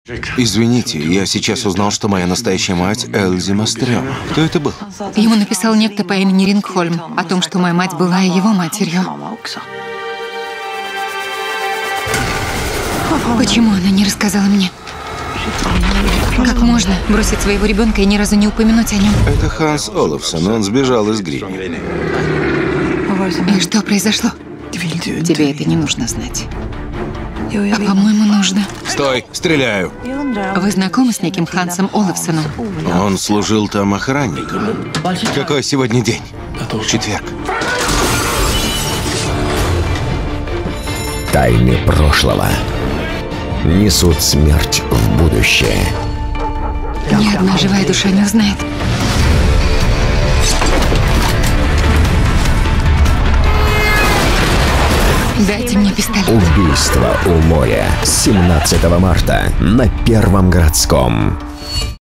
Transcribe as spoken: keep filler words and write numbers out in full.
Извините, я сейчас узнал, что моя настоящая мать Элзи Мастрём. Кто это был? Ему написал некто по имени Рингхольм о том, что моя мать была его матерью. Почему она не рассказала мне? Как можно бросить своего ребенка и ни разу не упомянуть о нем? Это Ханс Олафсон, он сбежал из Гринни. И что произошло? Тебе это не нужно знать. А по-моему, нужно. Стой, стреляю! Вы знакомы с неким Хансом Олафсоном? Он служил там охранником. Какой сегодня день? Четверг. Тайны прошлого несут смерть в будущее. Ни одна живая душа не узнает. Дайте мне пистолет. Убийство у моря. семнадцатого марта на Первом городском.